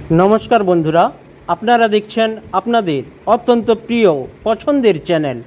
নমস্কার বন্ধুরা, আপনারা দেখছেন আপনাদের অত্যন্ত প্রিয় পছন্দের চ্যানেল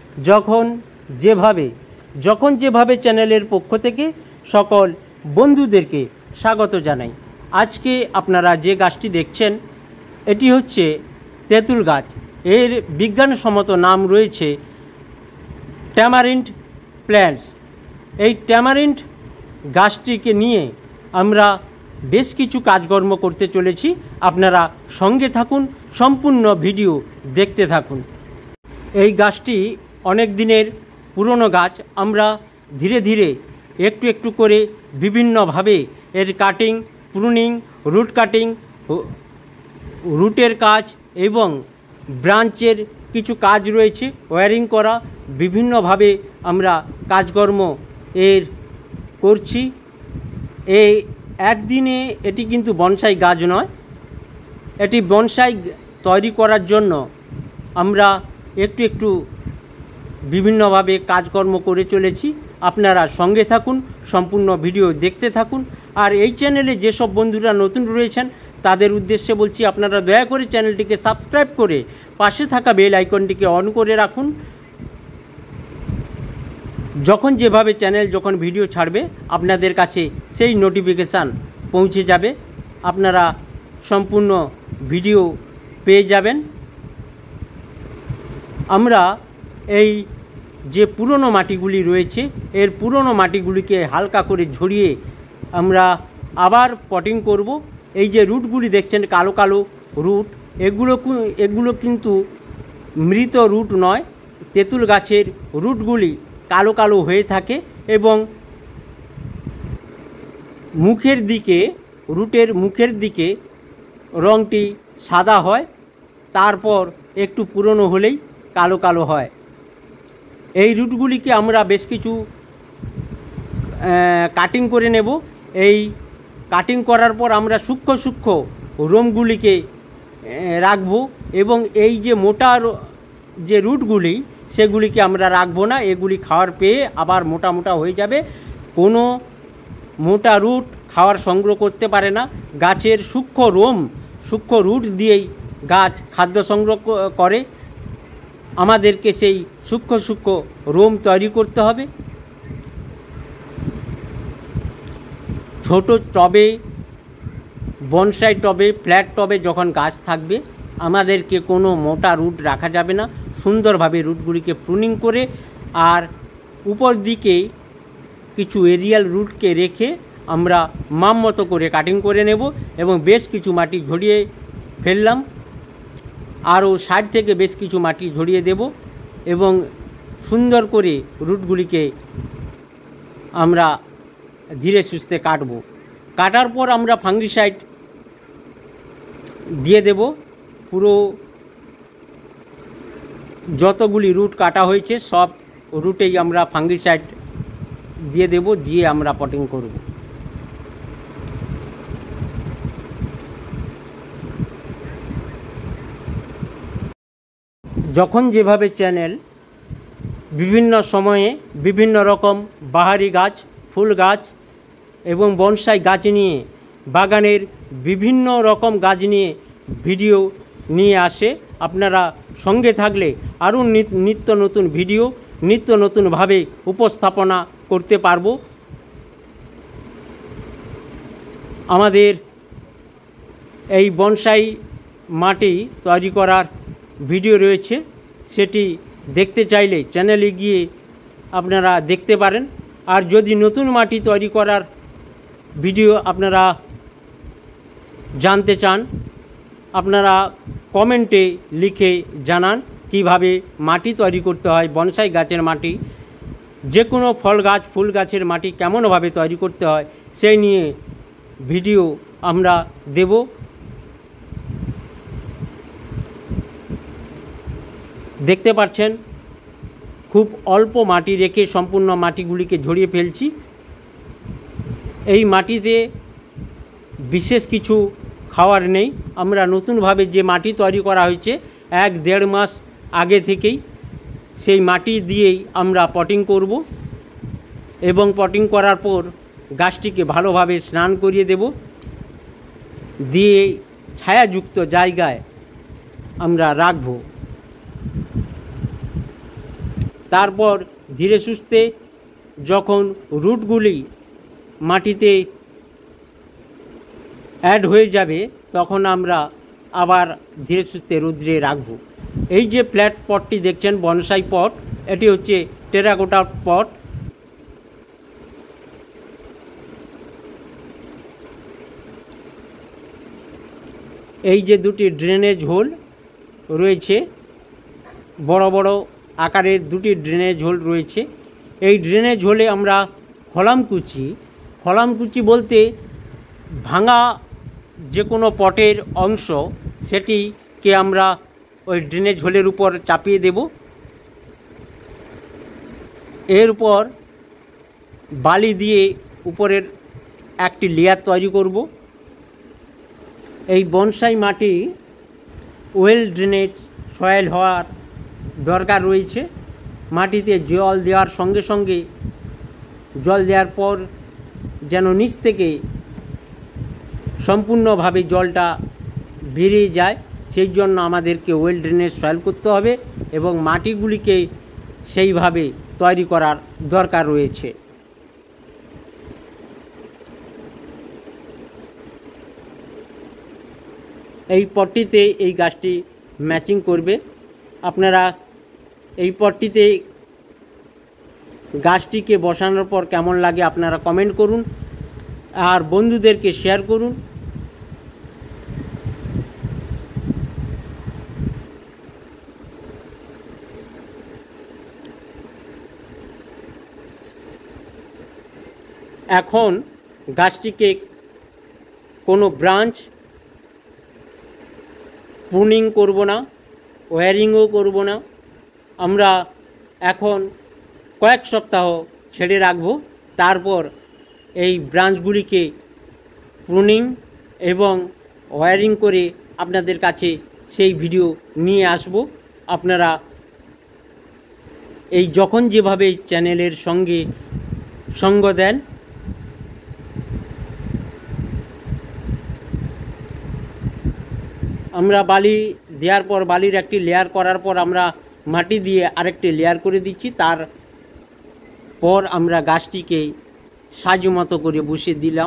যখন যেভাবে চ্যানেলের পক্ষ থেকে সকল বন্ধুদেরকে স্বাগত জানাই। আজকে আপনারা যে গাছটি দেখছেন এটি হচ্ছে তেঁতুল গাছ। এর বিজ্ঞানসম্মত নাম রয়েছে ট্যামারিন্ড প্ল্যান্টস। এই ট্যামারিন্ড গাছটিকে নিয়ে আমরা বেশ কিছু কাজকর্ম করতে চলেছি। আপনারা সঙ্গে থাকুন, সম্পূর্ণ ভিডিও দেখতে থাকুন। এই গাছটি অনেক দিনের পুরনো গাছ। আমরা ধীরে ধীরে একটু একটু করে বিভিন্নভাবে এর কাটিং, প্রুনিং, রুট কাটিং, রুটের কাজ এবং ব্রাঞ্চের কিছু কাজ রয়েছে, ওয়্যারিং করা, বিভিন্নভাবে আমরা কাজকর্ম এর করছি। এই একদিনে এটি কিন্তু বনসাই গাছ নয়। এটি বনসাই তৈরি করার জন্য আমরা একটু একটু বিভিন্নভাবে কাজকর্ম করে চলেছি। আপনারা সঙ্গে থাকুন, সম্পূর্ণ ভিডিও দেখতে থাকুন। আর এই চ্যানেলে যেসব বন্ধুরা নতুন রয়েছেন তাদের উদ্দেশ্যে বলছি, আপনারা দয়া করে চ্যানেলটিকে সাবস্ক্রাইব করে পাশে থাকা বেল আইকনটিকে অন করে রাখুন। যখন ভিডিও ছাড়বে আপনাদের কাছে সেই নোটিফিকেশান পৌঁছে যাবে, আপনারা সম্পূর্ণ ভিডিও পেয়ে যাবেন। আমরা এই যে পুরনো মাটিগুলি রয়েছে, এর পুরনো মাটিগুলিকে হালকা করে ঝরিয়ে আমরা আবার পটিং করব। এই যে রুটগুলি দেখছেন, কালো কালো রুট, এগুলো কিন্তু মৃত রুট নয়। তেঁতুল গাছের রুটগুলি কালো কালো হয়ে থাকে এবং রুটের মুখের দিকে রঙটি সাদা হয়, তারপর একটু পুরনো হলেই কালো কালো হয়। এই রুটগুলিকে আমরা বেশ কিছু কাটিং করে নেব। এই কাটিং করার পর আমরা সূক্ষ্ম সূক্ষ্ম রোমগুলিকে রাখব এবং এই যে মোটা যে রুটগুলি সেগুলিকে আমরা রাখবো না। এগুলি খাওয়ার পেয়ে আবার মোটা মোটা হয়ে যাবে। কোনো মোটা রুট খাওয়ার সংগ্রহ করতে পারে না। গাছের সূক্ষ্ম রুট দিয়েই গাছ খাদ্য সংগ্রহ করে। আমাদেরকে সেই সূক্ষ্ম রোম তৈরি করতে হবে। ছোট টবে, বনসাই টবে, ফ্ল্যাট টবে যখন গাছ থাকবে আমাদেরকে কোনো মোটা রুট রাখা যাবে না। সুন্দরভাবে রুটগুলিকে প্রুনিং করে আর উপর দিকে কিছু এরিয়াল রুটকে রেখে আমরা মাপ মতো করে কাটিং করে নেব এবং বেশ কিছু মাটি ঝরিয়ে ফেললাম। আরও সাইড থেকে বেশ কিছু মাটি ঝরিয়ে দেব এবং সুন্দর করে রুটগুলিকে আমরা ধীরে সুস্থে কাটব। কাটার পর আমরা ফাঙ্গিসাইড দিয়ে দেব। পুরো যতগুলি রুট কাটা হয়েছে সব রুটেই আমরা ফাঙ্গিসাইড দিয়ে দেব, দিয়ে আমরা পটিং করব। যখন যেভাবে চ্যানেল বিভিন্ন সময়ে বিভিন্ন রকম বাহারি গাছ, ফুল গাছ এবং বনসাই গাছ নিয়ে, বাগানের বিভিন্ন রকম গাছ নিয়ে ভিডিও নিয়ে আসে। আপনারা সঙ্গে থাকলে আরও নিত্য নতুন ভিডিও নিত্য নতুনভাবে উপস্থাপনা করতে পারবো। আমাদের এই বনসাই মাটি তৈরি করার ভিডিও রয়েছে, সেটি দেখতে চাইলে চ্যানেলে গিয়ে আপনারা দেখতে পারেন। আর যদি নতুন মাটি তৈরি করার ভিডিও আপনারা জানতে চান, আপনারা কমেন্টে লিখে জানান কিভাবে মাটি তৈরি করতে হয়। বনসাই গাছের মাটি, যে কোনো ফল গাছ, ফুল গাছের মাটি কেমনভাবে তৈরি করতে হয় সেই নিয়ে ভিডিও আমরা দেব। দেখতে পাচ্ছেন খুব অল্প মাটি রেখে সম্পূর্ণ মাটিগুলিকে ঝরিয়ে ফেলছি। এই মাটিতে বিশেষ কিছু খাওয়ার নেই। আমরা নতুনভাবে যে মাটি তৈরি করা হয়েছে 1-1.5 মাস আগে থেকেই সেই মাটি দিয়েই আমরা পটিং করব এবং পটিং করার পর গাছটিকে ভালোভাবে স্নান করিয়ে দেব। দিয়ে ছায়াযুক্ত জায়গায় আমরা রাখব। তারপর ধীরে সুস্থে যখন রুটগুলি মাটিতে অ্যাড হয়ে যাবে তখন আমরা আবার ধীরে সুস্থে রৌদ্রে রাখব। এই যে ফ্ল্যাট পটটি দেখছেন বনসাই পট, এটি হচ্ছে টেরাকোটা পট। এই যে দুটি ড্রেনেজ হোল রয়েছে, বড় বড় আকারের দুটি ড্রেনেজ হোল রয়েছে। এই ড্রেনেজ হোলে আমরা খলামকুচি বলতে ভাঙা যে কোনো পটের অংশ সেটিকে আমরা ওই ড্রেনেজ হোলের উপর চাপিয়ে দেব। এরপর বালি দিয়ে উপরের একটি লেয়ার তৈরি করব। এই বনসাই মাটি ওয়েল ড্রেনেজ সয়েল হওয়ার দরকার রয়েছে। মাটিতে জল দেওয়ার সঙ্গে সঙ্গে জল দেওয়ার পর যেন নিচ থেকে সম্পূর্ণভাবে জলটা বেরিয়ে যায়, সেই জন্য আমাদেরকে ওয়েল ড্রেনেজ সয়েল করতে হবে এবং মাটিগুলিকে সেইভাবে তৈরি করার দরকার রয়েছে। এই পটটিতে এই গাছটি ম্যাচিং করবে। আপনারা এই পটটিতে গাছটিকে বসানোর পর কেমন লাগে আপনারা কমেন্ট করুন আর বন্ধুদেরকে শেয়ার করুন। এখন গাছটিকে কোনো ব্রাঞ্চ প্রুনিং করব না, ওয়্যারিংও করব না। আমরা এখন কয়েক সপ্তাহ ছেড়ে রাখব, তারপর এই ব্রাঞ্চগুলিকে প্রুনিং এবং ওয়্যারিং করে আপনাদের কাছে সেই ভিডিও নিয়ে আসব। আপনারা এই যখন যেভাবে চ্যানেলের সঙ্গে সঙ্গ দেন, আমরা বালি দেওয়ার পর বালির একটি লেয়ার করার পর আমরা মাটি দিয়ে আরেকটি লেয়ার করে দিচ্ছি। তারপর আমরা গাছটিকে সাজু মতো করে বসিয়ে দিলাম।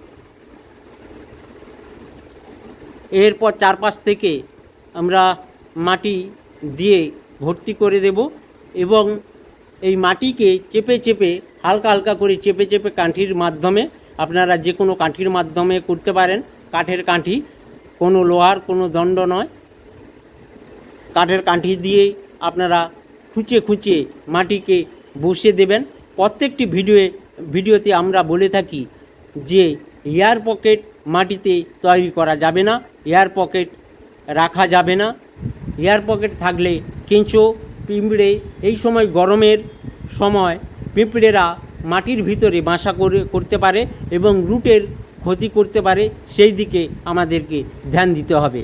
এরপর চারপাশ থেকে আমরা মাটি দিয়ে ভর্তি করে দেব এবং এই মাটিকে চেপে চেপে হালকা হালকা করে চেপে চেপে কাঠির মাধ্যমে, আপনারা যে কোনো কাঠির মাধ্যমে করতে পারেন। কাঠের কাঠি, কোনো লোহার কোনো দণ্ড নয়, কাঠের কাঠি দিয়ে আপনারা খুঁচে খুঁচে মাটিকে বসিয়ে দেবেন। প্রত্যেকটি ভিডিওতে আমরা বলে থাকি যে এয়ার পকেট মাটিতে তৈরি করা যাবে না, এয়ার পকেট রাখা যাবে না। এয়ার পকেট থাকলে কেঁচো, পিঁপড়ে, এই সময় গরমের সময় পিঁপড়েরা মাটির ভিতরে বাসা করতে পারে এবং রুটের ক্ষতি করতে পারে, সেই দিকে আমাদেরকে ধ্যান দিতে হবে।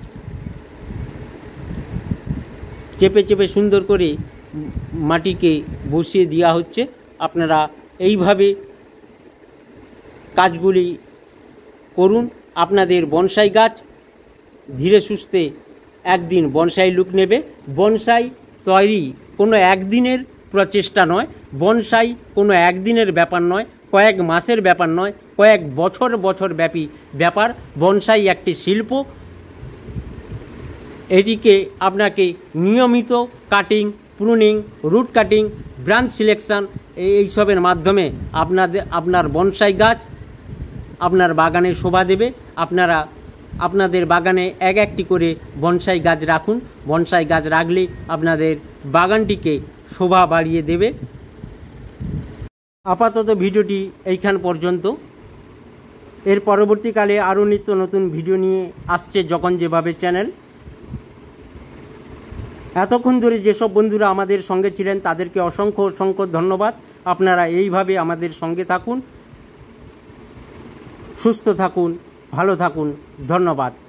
চেপে চেপে সুন্দর করে মাটিকে বসিয়ে দেওয়া হচ্ছে। আপনারা এইভাবে কাজগুলি করুন। আপনাদের বনসাই গাছ ধীরে সুস্থে একদিন বনসাই লুক নেবে। বনসাই তৈরি কোনো একদিনের প্রচেষ্টা নয়, বনসাই কোনো একদিনের ব্যাপার নয়, কয়েক মাসের ব্যাপার নয়, কয়েক বছর ব্যাপী ব্যাপার। বনসাই একটি শিল্প। এটিকে আপনাকে নিয়মিত cutting, pruning, root cutting, branch selection এইসবের মাধ্যমে আপনার বনসাই গাছ আপনার বাগানে শোভা দেবে। আপনারা আপনাদের বাগানে একটি করে বনসাই গাছ রাখুন। বনসাই গাছ রাখলে আপনাদের বাগানটিকে শোভা বাড়িয়ে দেবে। আপাতত ভিডিওটি এইখান পর্যন্ত। এর পরবর্তীকালে আরও নিত্য নতুন ভিডিও নিয়ে আসছে যখন যেভাবে চ্যানেল। এতক্ষণ ধরে যেসব বন্ধুরা আমাদের সঙ্গে ছিলেন তাদেরকে অসংখ্য ধন্যবাদ। আপনারা এইভাবে আমাদের সঙ্গে থাকুন, সুস্থ থাকুন, ভালো থাকুন। ধন্যবাদ।